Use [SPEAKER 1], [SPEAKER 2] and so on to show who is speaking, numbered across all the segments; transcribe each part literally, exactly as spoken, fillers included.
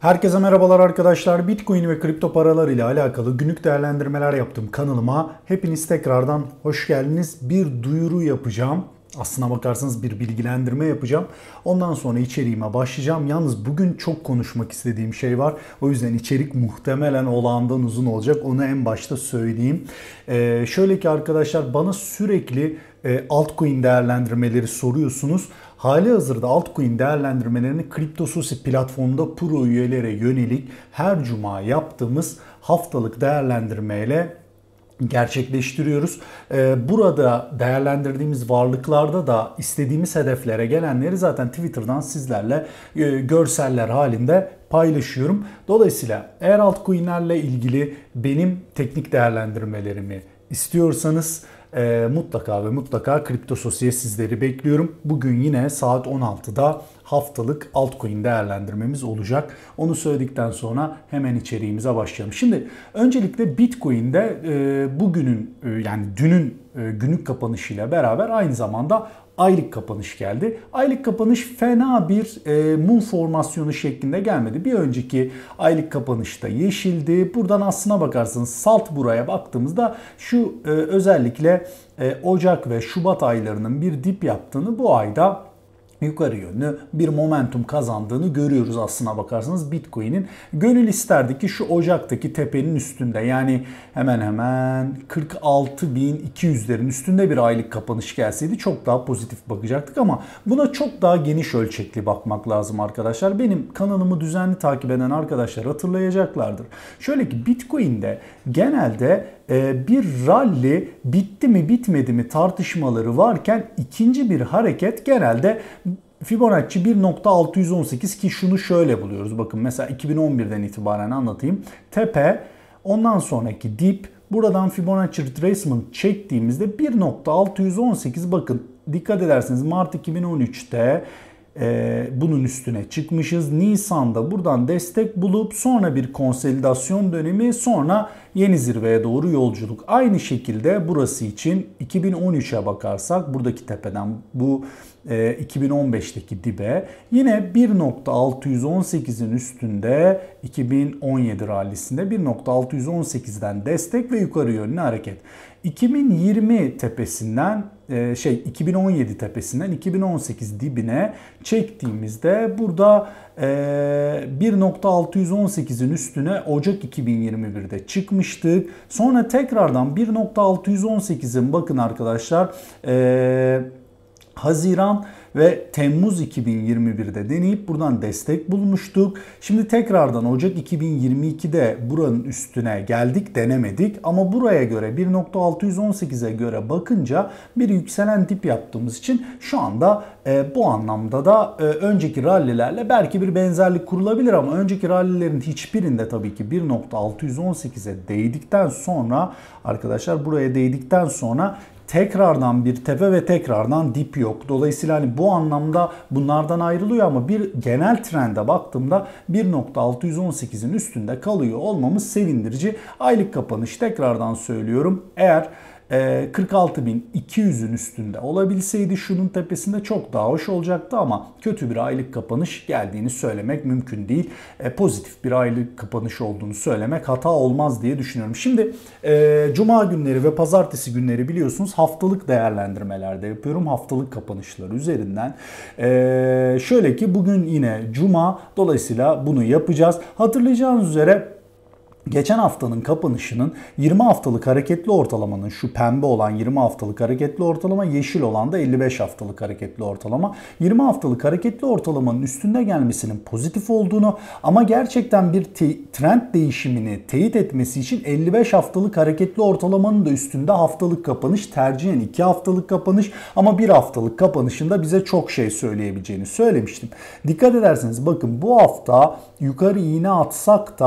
[SPEAKER 1] Herkese merhabalar arkadaşlar. Bitcoin ve kripto paralar ile alakalı günlük değerlendirmeler yaptığım kanalıma hepiniz tekrardan hoş geldiniz. Bir duyuru yapacağım. Aslına bakarsanız bir bilgilendirme yapacağım. Ondan sonra içeriğime başlayacağım. Yalnız bugün çok konuşmak istediğim şey var. O yüzden içerik muhtemelen olağandan uzun olacak. Onu en başta söyleyeyim. Ee, şöyle ki arkadaşlar, bana sürekli e, altcoin değerlendirmeleri soruyorsunuz. Halihazırda altcoin değerlendirmelerini CryptoSosi platformunda pro üyelere yönelik her cuma yaptığımız haftalık değerlendirmeyle gerçekleştiriyoruz. Burada değerlendirdiğimiz varlıklarda da istediğimiz hedeflere gelenleri zaten Twitter'dan sizlerle görseller halinde paylaşıyorum. Dolayısıyla eğer altcoin'lerle ilgili benim teknik değerlendirmelerimi istiyorsanız E, mutlaka ve mutlaka CryptoSosi'ye sizleri bekliyorum. Bugün yine saat on altıda haftalık altcoin değerlendirmemiz olacak. Onu söyledikten sonra hemen içeriğimize başlayalım. Şimdi öncelikle Bitcoin'de e, bugünün e, yani dünün e, günlük kapanışıyla beraber aynı zamanda aylık kapanış geldi. Aylık kapanış fena bir e, mum formasyonu şeklinde gelmedi. Bir önceki aylık kapanışta yeşildi. Buradan aslına bakarsanız salt buraya baktığımızda şu e, özellikle e, Ocak ve Şubat aylarının bir dip yaptığını, bu ayda yukarı yönlü bir momentum kazandığını görüyoruz aslına bakarsanız Bitcoin'in. Gönül isterdi ki şu Ocak'taki tepenin üstünde, yani hemen hemen kırk altı bin iki yüzlerin üstünde bir aylık kapanış gelseydi çok daha pozitif bakacaktık, ama buna çok daha geniş ölçekli bakmak lazım arkadaşlar. Benim kanalımı düzenli takip eden arkadaşlar hatırlayacaklardır. Şöyle ki Bitcoin'de genelde bir rally bitti mi bitmedi mi tartışmaları varken ikinci bir hareket genelde Fibonacci bir nokta altı yüz on sekiz, ki şunu şöyle buluyoruz. Bakın mesela iki bin on birden itibaren anlatayım. Tepe, ondan sonraki dip, buradan Fibonacci retracement çektiğimizde bir nokta altı yüz on sekiz, bakın dikkat ederseniz Mart iki bin on üçte Ee, bunun üstüne çıkmışız. Nisan'da buradan destek bulup sonra bir konsolidasyon dönemi, sonra yeni zirveye doğru yolculuk. Aynı şekilde burası için iki bin on üçe bakarsak buradaki tepeden bu e, iki bin on beşteki dibe yine bir nokta altı yüz on sekizin üstünde iki bin on yedi rallisinde bir nokta altı yüz on sekizden destek ve yukarı yönlü hareket. iki bin yirmi tepesinden şey iki bin on yedi tepesinden iki bin on sekiz dibine çektiğimizde burada bir nokta altı yüz on sekizin üstüne Ocak iki bin yirmi birde çıkmıştık. Sonra tekrardan bir nokta altı yüz on sekizin bakın arkadaşlar Haziran ve Temmuz iki bin yirmi birde deneyip buradan destek bulmuştuk. Şimdi tekrardan Ocak iki bin yirmi ikide buranın üstüne geldik, denemedik, ama buraya göre bir nokta altı yüz on sekize göre bakınca bir yükselen dip yaptığımız için şu anda e, bu anlamda da e, önceki rallilerle belki bir benzerlik kurulabilir, ama önceki rallilerin hiçbirinde tabii ki bir nokta altı yüz on sekize değdikten sonra arkadaşlar, buraya değdikten sonra tekrardan bir tepe ve tekrardan dip yok. Dolayısıyla hani bu anlamda bunlardan ayrılıyor, ama bir genel trende baktığımda bir nokta altı yüz on sekizin üstünde kalıyor olmamız sevindirici. Aylık kapanış, tekrardan söylüyorum, eğer kırk altı bin iki yüzün üstünde olabilseydi şunun tepesinde çok daha hoş olacaktı, ama kötü bir aylık kapanış geldiğini söylemek mümkün değil. E, pozitif bir aylık kapanış olduğunu söylemek hata olmaz diye düşünüyorum. Şimdi e, Cuma günleri ve Pazartesi günleri biliyorsunuz haftalık değerlendirmelerde yapıyorum. Haftalık kapanışlar üzerinden. E, şöyle ki bugün yine Cuma, dolayısıyla bunu yapacağız. Hatırlayacağınız üzere geçen haftanın kapanışının yirmi haftalık hareketli ortalamanın, şu pembe olan yirmi haftalık hareketli ortalama, yeşil olan da elli beş haftalık hareketli ortalama. yirmi haftalık hareketli ortalamanın üstünde gelmesinin pozitif olduğunu, ama gerçekten bir trend değişimini teyit etmesi için elli beş haftalık hareketli ortalamanın da üstünde haftalık kapanış, tercihen iki haftalık kapanış, ama bir haftalık kapanışında bize çok şey söyleyebileceğini söylemiştim. Dikkat ederseniz bakın bu hafta yukarı iğne atsak da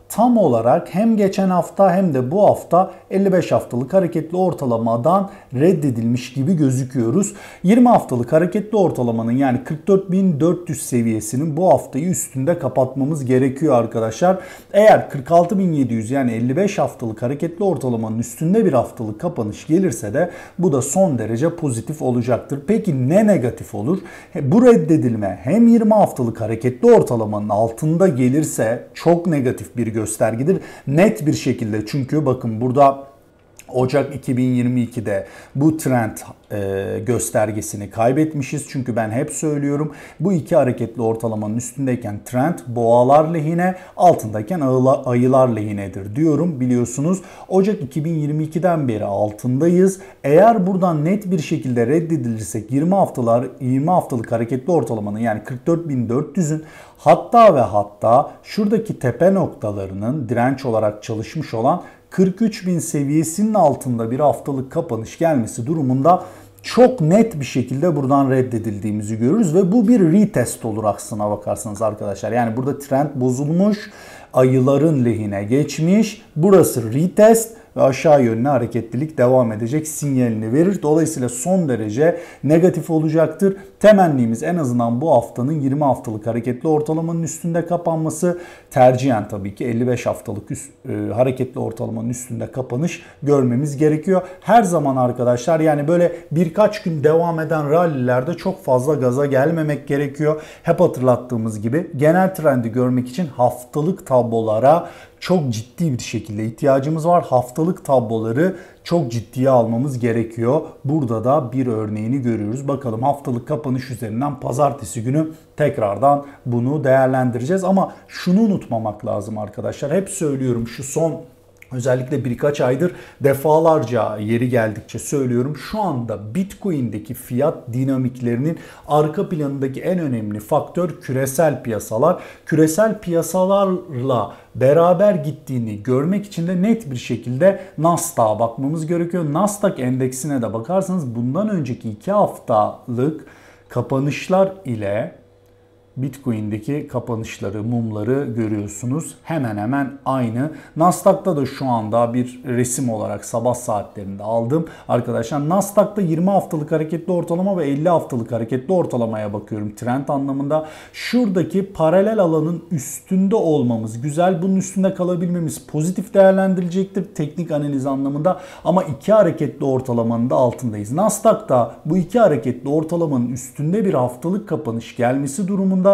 [SPEAKER 1] tam olarak hem geçen hafta hem de bu hafta elli beş haftalık hareketli ortalamadan reddedilmiş gibi gözüküyoruz. yirmi haftalık hareketli ortalamanın yani kırk dört bin dört yüz seviyesinin bu haftayı üstünde kapatmamız gerekiyor arkadaşlar. Eğer kırk altı bin yedi yüz yani elli beş haftalık hareketli ortalamanın üstünde bir haftalık kapanış gelirse de bu da son derece pozitif olacaktır. Peki ne negatif olur? Bu reddedilme hem yirmi haftalık hareketli ortalamanın altında gelirse çok negatif bir göstergedir. Net bir şekilde, çünkü bakın burada Ocak iki bin yirmi iki'de bu trend e, göstergesini kaybetmişiz. Çünkü ben hep söylüyorum, bu iki hareketli ortalamanın üstündeyken trend boğalar lehine, altındayken ayılar lehinedir diyorum, biliyorsunuz. Ocak iki bin yirmi iki'den beri altındayız. Eğer buradan net bir şekilde reddedilirsek yirmi haftalar yirmi haftalık hareketli ortalamanın yani kırk dört bin dört yüz'ün hatta ve hatta şuradaki tepe noktalarının direnç olarak çalışmış olan kırk üç bin seviyesinin altında bir haftalık kapanış gelmesi durumunda çok net bir şekilde buradan reddedildiğimizi görürüz ve bu bir retest olur aslına bakarsanız arkadaşlar. Yani burada trend bozulmuş, ayıların lehine geçmiş, burası retest ve aşağı yönlü hareketlilik devam edecek sinyalini verir. Dolayısıyla son derece negatif olacaktır. Temennimiz en azından bu haftanın yirmi haftalık hareketli ortalamanın üstünde kapanması. Tercihen tabii ki elli beş haftalık üst, e, hareketli ortalamanın üstünde kapanış görmemiz gerekiyor. Her zaman arkadaşlar, yani böyle birkaç gün devam eden rallilerde çok fazla gaza gelmemek gerekiyor. Hep hatırlattığımız gibi genel trendi görmek için haftalık tablolara çok ciddi bir şekilde ihtiyacımız var. Haftalık tabloları çok ciddiye almamız gerekiyor. Burada da bir örneğini görüyoruz. Bakalım haftalık kapanış üzerinden pazartesi günü tekrardan bunu değerlendireceğiz. Ama şunu unutmamak lazım arkadaşlar. Hep söylüyorum, şu son özellikle birkaç aydır defalarca yeri geldikçe söylüyorum. Şu anda Bitcoin'deki fiyat dinamiklerinin arka planındaki en önemli faktör küresel piyasalar. Küresel piyasalarla beraber gittiğini görmek için de net bir şekilde Nasdaq'a bakmamız gerekiyor. Nasdaq endeksine de bakarsanız bundan önceki iki haftalık kapanışlar ile Bitcoin'deki kapanışları, mumları görüyorsunuz. Hemen hemen aynı. Nasdaq'ta da şu anda bir resim olarak sabah saatlerinde aldım. Arkadaşlar Nasdaq'ta yirmi haftalık hareketli ortalama ve elli haftalık hareketli ortalamaya bakıyorum trend anlamında. Şuradaki paralel alanın üstünde olmamız güzel. Bunun üstünde kalabilmemiz pozitif değerlendirilecektir teknik analiz anlamında. Ama iki hareketli ortalamanın da altındayız. Nasdaq'ta bu iki hareketli ortalamanın üstünde bir haftalık kapanış gelmesi durumunda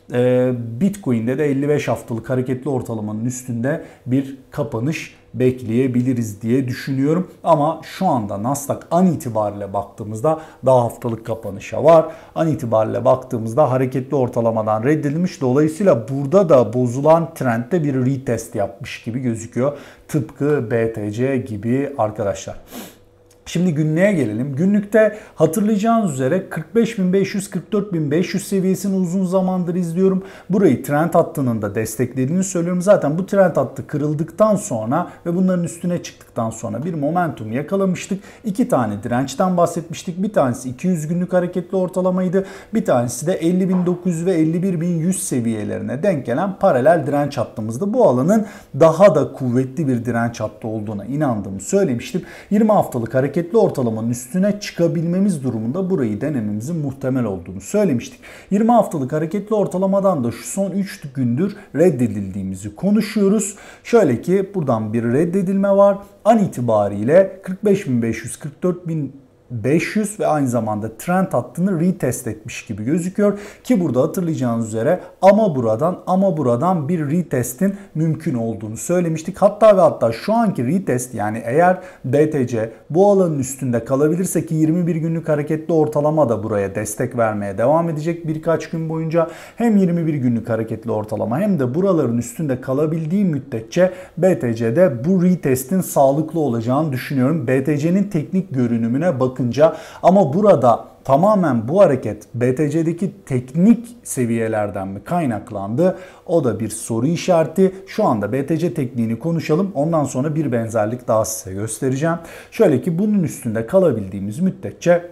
[SPEAKER 1] Bitcoin'de de elli beş haftalık hareketli ortalamanın üstünde bir kapanış bekleyebiliriz diye düşünüyorum. Ama şu anda Nasdaq an itibariyle baktığımızda daha haftalık kapanışa var. An itibariyle baktığımızda hareketli ortalamadan reddedilmiş. Dolayısıyla burada da bozulan trendde bir retest yapmış gibi gözüküyor. Tıpkı B T C gibi arkadaşlar. Şimdi günlüğe gelelim. Günlükte hatırlayacağınız üzere kırk beş bin beş yüz kırk dört bin beş yüz seviyesini uzun zamandır izliyorum. Burayı trend hattının da desteklediğini söylüyorum. Zaten bu trend hattı kırıldıktan sonra ve bunların üstüne çıktıktan sonra bir momentum yakalamıştık. İki tane dirençten bahsetmiştik. Bir tanesi iki yüz günlük hareketli ortalamaydı. Bir tanesi de elli bin dokuz yüz ve elli bir bin yüz seviyelerine denk gelen paralel direnç hattımızdı. Bu alanın daha da kuvvetli bir direnç hattı olduğuna inandığımı söylemiştim. yirmi haftalık hareket hareketli ortalamanın üstüne çıkabilmemiz durumunda burayı denememizin muhtemel olduğunu söylemiştik. yirmi haftalık hareketli ortalamadan da şu son üç gündür reddedildiğimizi konuşuyoruz. Şöyle ki buradan bir reddedilme var. An itibariyle kırk beş bin beş yüz kırk dört bin beş yüz ve aynı zamanda trend hattını retest etmiş gibi gözüküyor ki burada hatırlayacağınız üzere ama buradan ama buradan bir retestin mümkün olduğunu söylemiştik. Hatta ve hatta şu anki retest, yani eğer B T C bu alanın üstünde kalabilirse ki yirmi bir günlük hareketli ortalama da buraya destek vermeye devam edecek birkaç gün boyunca, hem yirmi bir günlük hareketli ortalama hem de buraların üstünde kalabildiği müddetçe B T C'de bu retestin sağlıklı olacağını düşünüyorum. B T C'nin teknik görünümüne bakın. Ama burada tamamen bu hareket B T C'deki teknik seviyelerden mi kaynaklandı? O da bir soru işareti. Şu anda B T C tekniğini konuşalım. Ondan sonra bir benzerlik daha size göstereceğim. Şöyle ki bunun üstünde kalabildiğimiz müddetçe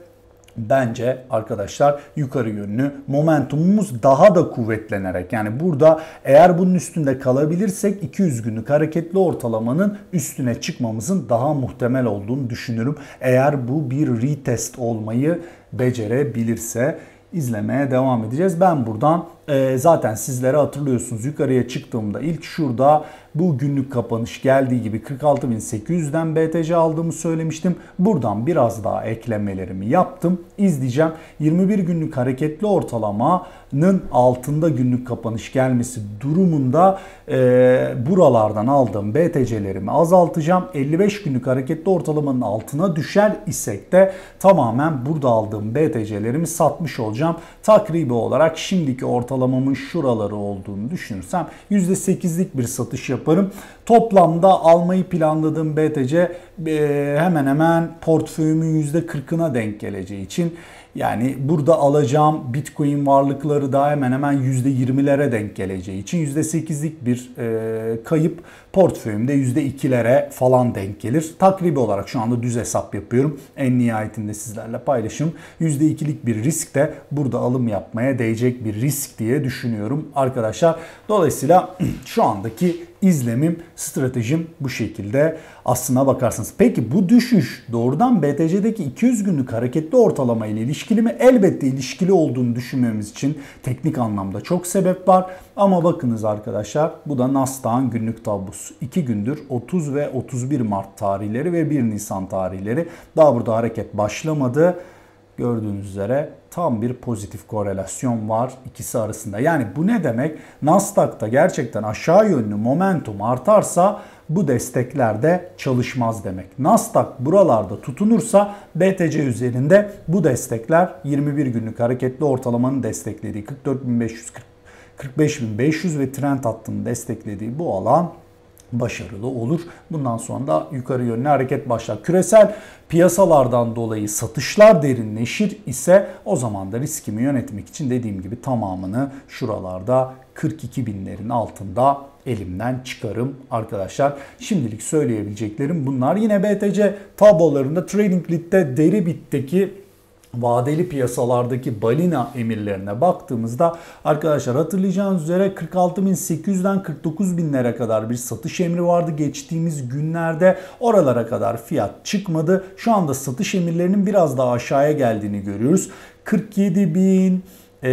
[SPEAKER 1] Bence arkadaşlar yukarı yönlü momentumumuz daha da kuvvetlenerek, yani burada eğer bunun üstünde kalabilirsek iki yüz günlük hareketli ortalamanın üstüne çıkmamızın daha muhtemel olduğunu düşünürüm. Eğer bu bir retest olmayı becerebilirse izlemeye devam edeceğiz. Ben buradan e, zaten sizlere hatırlıyorsunuz, yukarıya çıktığımda ilk şurada bu günlük kapanış geldiği gibi kırk altı bin sekiz yüzden B T C aldığımı söylemiştim. Buradan biraz daha eklemelerimi yaptım. İzleyeceğim. yirmi bir günlük hareketli ortalamanın altında günlük kapanış gelmesi durumunda e, buralardan aldığım B T C'lerimi azaltacağım. elli beş günlük hareketli ortalamanın altına düşer isek de tamamen burada aldığım B T C'lerimi satmış olacağım. Takribi olarak şimdiki ortalamamın şuraları olduğunu düşünürsem yüzde sekizlik bir satış yaparım. Toplamda almayı planladığım B T C e, hemen hemen portföyümün yüzde kırkına denk geleceği için, yani burada alacağım Bitcoin varlıkları da hemen hemen yüzde yirmilere denk geleceği için yüzde sekizlik bir e, kayıp portföyümde yüzde ikilere falan denk gelir. Takribi olarak şu anda düz hesap yapıyorum. En nihayetinde sizlerle paylaşım. yüzde ikilik bir risk de burada alım yapmaya değecek bir risk diye düşünüyorum arkadaşlar. Dolayısıyla şu andaki izlemim, stratejim bu şekilde aslına bakarsanız. Peki bu düşüş doğrudan B T C'deki iki yüz günlük hareketli ortalama ile ilişkili mi? Elbette ilişkili olduğunu düşünmemiz için teknik anlamda çok sebep var. Ama bakınız arkadaşlar, bu da Nasdaq'ın günlük tablosu. iki gündür otuz ve otuz bir Mart tarihleri ve bir Nisan tarihleri. Daha burada hareket başlamadı. Gördüğünüz üzere tam bir pozitif korelasyon var ikisi arasında. Yani bu ne demek? Nasdaq'ta gerçekten aşağı yönlü momentum artarsa bu destekler de çalışmaz demek. Nasdaq buralarda tutunursa B T C üzerinde bu destekler yirmi bir günlük hareketli ortalamanın desteklediği kırk dört bin beş yüz kırk beş bin beş yüz ve trend hattının desteklediği bu alan başarılı olur. Bundan sonra da yukarı yönlü hareket başlar. Küresel piyasalardan dolayı satışlar derinleşir ise o zaman da riskimi yönetmek için dediğim gibi tamamını şuralarda kırk iki binlerin altında elimden çıkarım arkadaşlar. Şimdilik söyleyebileceklerim bunlar. Yine B T C tablolarında Trading Lead'de Deribit'teki vadeli piyasalardaki balina emirlerine baktığımızda arkadaşlar hatırlayacağınız üzere kırk altı bin sekiz yüzden kırk dokuz binlere kadar bir satış emri vardı. Geçtiğimiz günlerde oralara kadar fiyat çıkmadı. Şu anda satış emirlerinin biraz daha aşağıya geldiğini görüyoruz. kırk yedi bin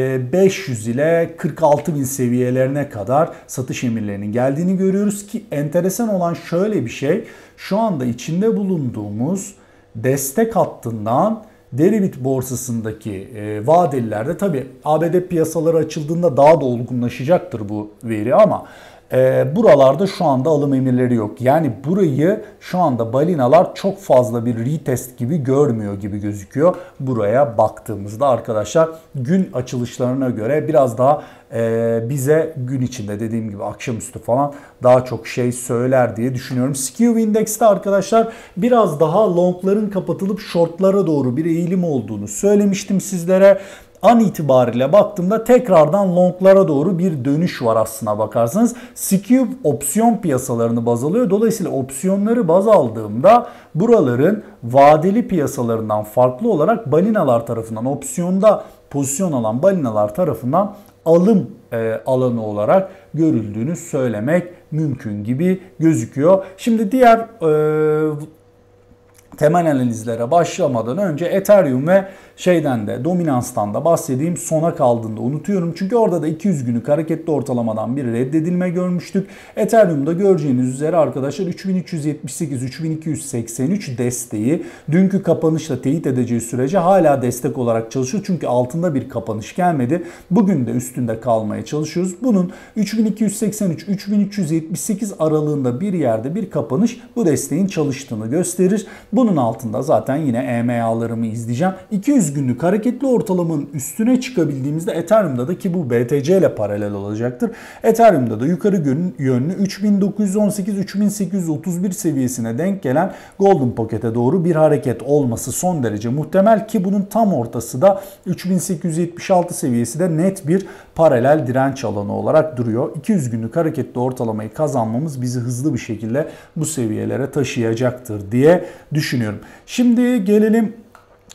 [SPEAKER 1] beş yüz ile kırk altı bin seviyelerine kadar satış emirlerinin geldiğini görüyoruz ki enteresan olan şöyle bir şey. Şu anda içinde bulunduğumuz destek hattından Deribit borsasındaki e, vadelilerde, tabi A B D piyasaları açıldığında daha da olgunlaşacaktır bu veri ama e, buralarda şu anda alım emirleri yok. Yani burayı şu anda balinalar çok fazla bir retest gibi görmüyor gibi gözüküyor. Buraya baktığımızda arkadaşlar gün açılışlarına göre biraz daha e, bize gün içinde dediğim gibi akşamüstü falan daha çok şey söyler diye düşünüyorum. Skew Index'te arkadaşlar biraz daha longların kapatılıp shortlara doğru bir eğilim olduğunu söylemiştim sizlere. An itibariyle baktığımda tekrardan longlara doğru bir dönüş var aslına bakarsanız. Skew opsiyon piyasalarını baz alıyor. Dolayısıyla opsiyonları baz aldığımda buraların vadeli piyasalarından farklı olarak balinalar tarafından, opsiyonda pozisyon alan balinalar tarafından alım e, alanı olarak görüldüğünü söylemek mümkün gibi gözüküyor. Şimdi diğer e, temel analizlere başlamadan önce Ethereum ve şeyden de dominanstan da bahsedeyim. Sona kaldığında unutuyorum. Çünkü orada da iki yüz günlük hareketli ortalamadan bir reddedilme görmüştük. Ethereum'da göreceğiniz üzere arkadaşlar üç bin üç yüz yetmiş sekiz üç bin iki yüz seksen üç desteği dünkü kapanışla teyit edeceği sürece hala destek olarak çalışıyor. Çünkü altında bir kapanış gelmedi. Bugün de üstünde kalmaya çalışıyoruz. Bunun üç bin iki yüz seksen üç üç bin üç yüz yetmiş sekiz aralığında bir yerde bir kapanış bu desteğin çalıştığını gösterir. Bunun altında zaten yine E M A'larımı izleyeceğim. iki yüz günlük hareketli ortalamanın üstüne çıkabildiğimizde Ethereum'da da, ki bu B T C ile paralel olacaktır, Ethereum'da da yukarı yönlü üç bin dokuz yüz on sekiz üç bin sekiz yüz otuz bir seviyesine denk gelen Golden Pocket'e doğru bir hareket olması son derece muhtemel ki bunun tam ortası da üç bin sekiz yüz yetmiş altı seviyesi de net bir paralel direnç alanı olarak duruyor. iki yüz günlük hareketli ortalamayı kazanmamız bizi hızlı bir şekilde bu seviyelere taşıyacaktır diye düşünüyorum. Şimdi gelelim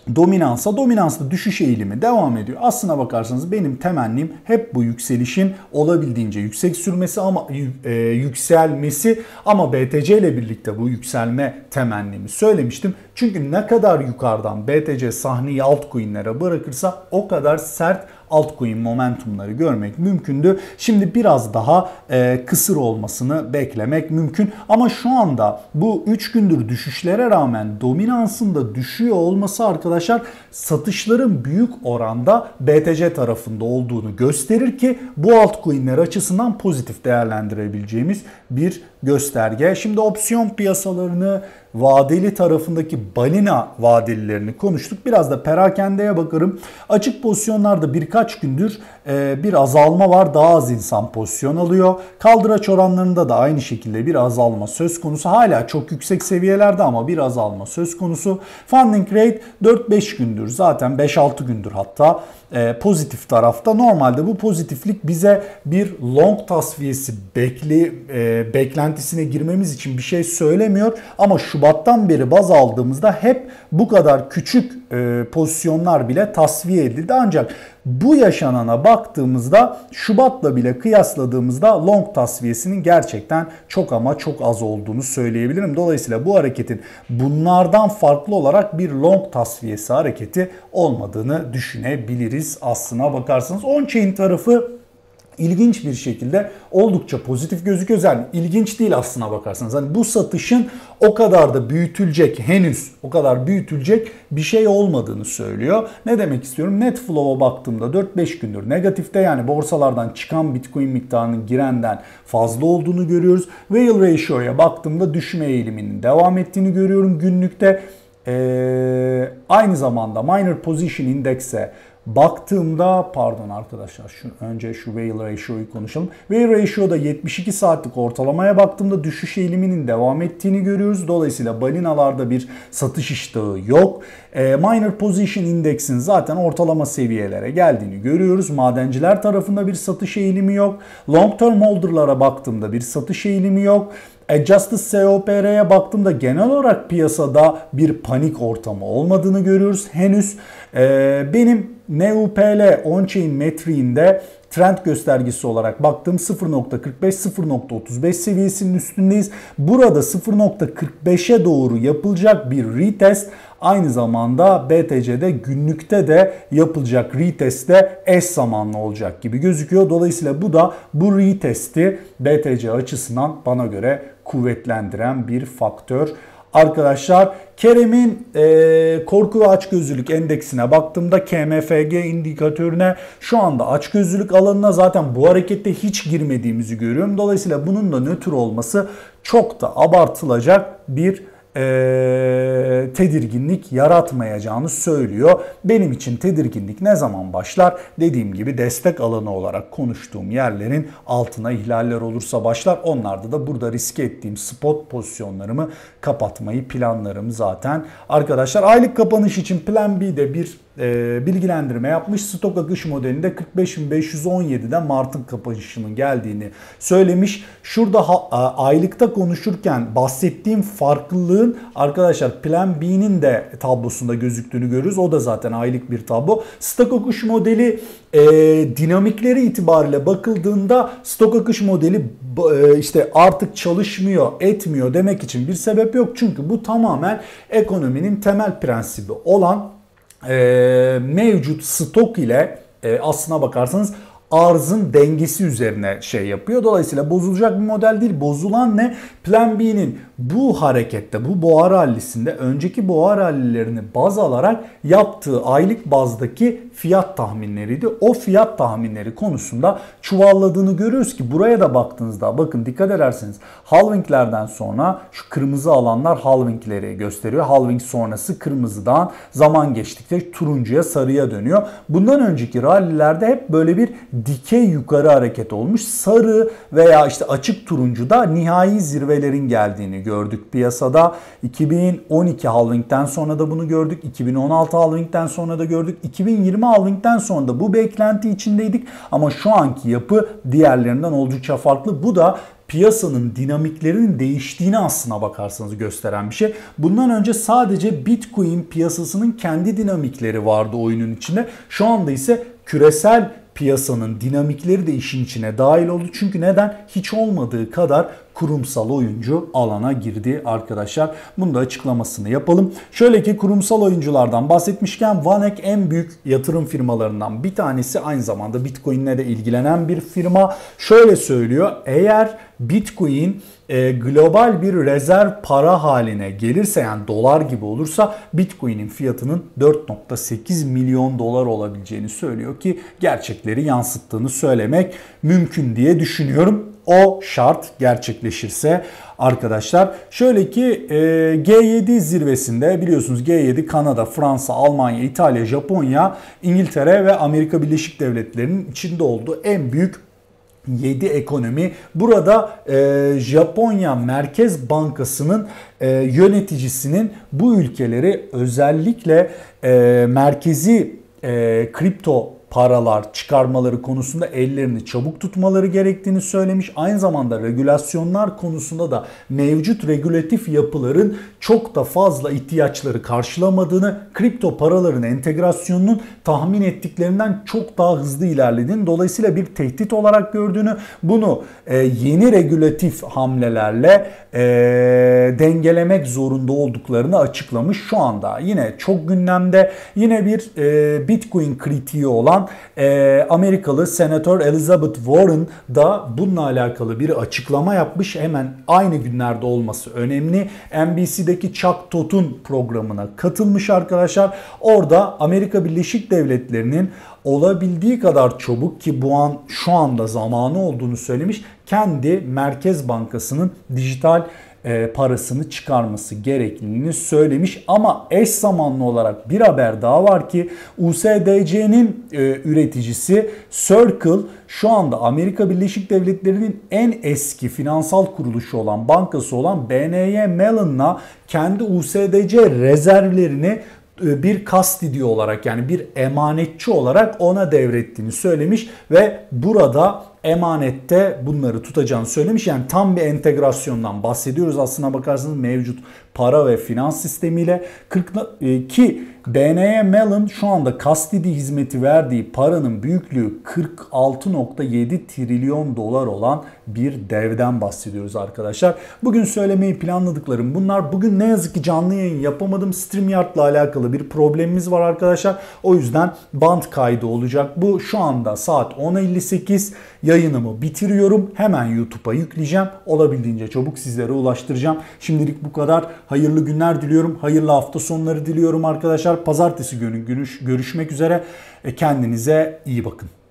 [SPEAKER 1] dominansa, dominansta düşüş eğilimi devam ediyor. Aslına bakarsanız benim temennim hep bu yükselişin olabildiğince yüksek sürmesi ama e, yükselmesi ama B T C ile birlikte bu yükselme temennimi söylemiştim. Çünkü ne kadar yukarıdan B T C sahneyi altcoin'lere bırakırsa o kadar sert altcoin momentumları görmek mümkündü. Şimdi biraz daha e, kısır olmasını beklemek mümkün. Ama şu anda bu üç gündür düşüşlere rağmen dominansında düşüyor olması arkadaşlar satışların büyük oranda B T C tarafında olduğunu gösterir ki bu altcoin'ler açısından pozitif değerlendirebileceğimiz bir gösterge. Şimdi opsiyon piyasalarını, vadeli tarafındaki balina vadelilerini konuştuk. Biraz da perakendeye bakarım. Açık pozisyonlarda birkaç gündür e, bir azalma var. Daha az insan pozisyon alıyor. Kaldıraç oranlarında da aynı şekilde bir azalma söz konusu. Hala çok yüksek seviyelerde ama bir azalma söz konusu. Funding rate dört beş gündür, zaten beş altı gündür hatta e, pozitif tarafta. Normalde bu pozitiflik bize bir long tasfiyesi bekli, e, beklentisine girmemiz için bir şey söylemiyor. Ama Şubat'tan beri baz aldığımızda hep bu kadar küçük e, pozisyonlar bile tasfiye edildi. Ancak bu yaşanana baktığımızda Şubat'la bile kıyasladığımızda long tasfiyesinin gerçekten çok ama çok az olduğunu söyleyebilirim. Dolayısıyla bu hareketin bunlardan farklı olarak bir long tasfiyesi hareketi olmadığını düşünebiliriz aslına bakarsanız. On-chain tarafı İlginç bir şekilde oldukça pozitif gözüküyor. Yani ilginç değil aslına bakarsanız. Hani bu satışın o kadar da büyütülecek, henüz o kadar büyütülecek bir şey olmadığını söylüyor. Ne demek istiyorum? Net flow'a baktığımda dört beş gündür negatifte, yani borsalardan çıkan Bitcoin miktarının girenden fazla olduğunu görüyoruz. Whale ratio'ya baktığımda düşme eğiliminin devam ettiğini görüyorum günlükte. Ee, aynı zamanda minor position index'e baktığımda, pardon arkadaşlar, şu, önce şu Whale Ratio'yu konuşalım. Whale Ratio'da yetmiş iki saatlik ortalamaya baktığımda düşüş eğiliminin devam ettiğini görüyoruz. Dolayısıyla balinalarda bir satış iştahı yok. E, Minor Position Index'in zaten ortalama seviyelere geldiğini görüyoruz. Madenciler tarafında bir satış eğilimi yok. Long Term Holder'lara baktığımda bir satış eğilimi yok. Adjusted C O P R'ye baktığımda genel olarak piyasada bir panik ortamı olmadığını görüyoruz henüz. Ee, benim N U P L on-chain metriğinde trend göstergesi olarak baktığım sıfır nokta kırk beş sıfır nokta otuz beş seviyesinin üstündeyiz. Burada sıfır nokta kırk beşe doğru yapılacak bir retest, aynı zamanda B T C'de günlükte de yapılacak retestte eş zamanlı olacak gibi gözüküyor. Dolayısıyla bu da bu retesti B T C açısından bana göre kuvvetlendiren bir faktör. Arkadaşlar Kerem'in e, korku ve açgözlülük endeksine baktığımda K M F G indikatörüne şu anda açgözlülük alanına zaten bu harekette hiç girmediğimizi görüyorum. Dolayısıyla bunun da nötr olması çok da abartılacak bir e, tedirginlik yaratmayacağını söylüyor. Benim için tedirginlik ne zaman başlar? Dediğim gibi destek alanı olarak konuştuğum yerlerin altına ihlaller olursa başlar. Onlarda da burada riske ettiğim spot pozisyonlarımı kapatmayı planlarım zaten. Arkadaşlar aylık kapanış için Plan B'de bir e, bilgilendirme yapmış. Stok akış modelinde kırk beş bin beş yüz on yedide Mart'ın kapanışının geldiğini söylemiş. Şurada ha, aylıkta konuşurken bahsettiğim farklılığın arkadaşlar Plan B'nin de tablosunda gözüktüğünü görürüz. O da zaten aylık bir tablo. Stok akış modeli e, dinamikleri itibariyle bakıldığında stok akış modeli e, işte artık çalışmıyor, etmiyor demek için bir sebep yok. Çünkü bu tamamen ekonominin temel prensibi olan e, mevcut stok ile e, aslına bakarsanız arzın dengesi üzerine şey yapıyor. Dolayısıyla bozulacak bir model değil. Bozulan ne? Plan B'nin bu harekette, bu boğa rallisinde önceki boğa rallilerini baz alarak yaptığı aylık bazdaki fiyat tahminleriydi. O fiyat tahminleri konusunda çuvalladığını görüyoruz ki buraya da baktığınızda bakın dikkat ederseniz halvinglerden sonra şu kırmızı alanlar halvingleri gösteriyor. Halving sonrası kırmızıdan zaman geçtikçe turuncuya, sarıya dönüyor. Bundan önceki rallilerde hep böyle bir dikey yukarı hareket olmuş. Sarı veya işte açık turuncuda nihai zirvelerin geldiğini gördük piyasada. iki bin on iki halvingten sonra da bunu gördük. iki bin on altı halvingten sonra da gördük. iki bin yirmi halvingten sonra da bu beklenti içindeydik. Ama şu anki yapı diğerlerinden oldukça farklı. Bu da piyasanın dinamiklerinin değiştiğini aslına bakarsanız gösteren bir şey. Bundan önce sadece Bitcoin piyasasının kendi dinamikleri vardı oyunun içinde. Şu anda ise küresel piyasanın dinamikleri de işin içine dahil oldu. Çünkü neden? Hiç olmadığı kadar kurumsal oyuncu alana girdi arkadaşlar. Bunu da açıklamasını yapalım. Şöyle ki kurumsal oyunculardan bahsetmişken Vanek en büyük yatırım firmalarından bir tanesi. Aynı zamanda Bitcoin'le de ilgilenen bir firma. Şöyle söylüyor. Eğer Bitcoin e, global bir rezerv para haline gelirse, yani dolar gibi olursa, Bitcoin'in fiyatının dört nokta sekiz milyon dolar olabileceğini söylüyor ki gerçekleri yansıttığını söylemek mümkün diye düşünüyorum. O şart gerçekleşirse arkadaşlar. Şöyle ki e, G yedi zirvesinde, biliyorsunuz G yedi Kanada, Fransa, Almanya, İtalya, Japonya, İngiltere ve Amerika Birleşik Devletleri'nin içinde olduğu en büyük yedi ekonomi. Burada e, Japonya Merkez Bankası'nın e, yöneticisinin bu ülkeleri özellikle e, merkezi e, kripto paralar çıkarmaları konusunda ellerini çabuk tutmaları gerektiğini söylemiş. Aynı zamanda regülasyonlar konusunda da mevcut regülatif yapıların çok da fazla ihtiyaçları karşılamadığını, kripto paraların entegrasyonunun tahmin ettiklerinden çok daha hızlı ilerlediğini, dolayısıyla bir tehdit olarak gördüğünü, bunu e, yeni regülatif hamlelerle e, dengelemek zorunda olduklarını açıklamış. Şu anda yine çok gündemde, yine bir e, Bitcoin kritiği olan e, Amerikalı Senatör Elizabeth Warren da bununla alakalı bir açıklama yapmış. Hemen aynı günlerde olması önemli. N B C'deki Chuck Todd'un programına katılmış arkadaşlar. Orada Amerika Birleşik Devletleri'nin olabildiği kadar çabuk, ki bu an şu anda zamanı olduğunu söylemiş, kendi Merkez Bankası'nın dijital e, parasını çıkarması gerekliliğini söylemiş. Ama eş zamanlı olarak bir haber daha var ki U S D C'nin e, üreticisi Circle şu anda Amerika Birleşik Devletleri'nin en eski finansal kuruluşu olan, bankası olan B N Y Mellon'la kendi U S D C rezervlerini bir custody olarak, yani bir emanetçi olarak ona devrettiğini söylemiş ve burada emanette bunları tutacağını söylemiş. Yani tam bir entegrasyondan bahsediyoruz aslına bakarsanız mevcut para ve finans sistemiyle. kırk ki B N Y Mellon şu anda custody hizmeti verdiği paranın büyüklüğü kırk altı nokta yedi trilyon dolar olan bir devden bahsediyoruz arkadaşlar. Bugün söylemeyi planladıklarım bunlar. Bugün ne yazık ki canlı yayın yapamadım. StreamYard'la alakalı bir problemimiz var arkadaşlar. O yüzden band kaydı olacak. Bu şu anda saat on elli sekiz. Yayınımı bitiriyorum. Hemen YouTube'a yükleyeceğim. Olabildiğince çabuk sizlere ulaştıracağım. Şimdilik bu kadar. Hayırlı günler diliyorum. Hayırlı hafta sonları diliyorum arkadaşlar. Pazartesi günü görüşmek üzere. Kendinize iyi bakın.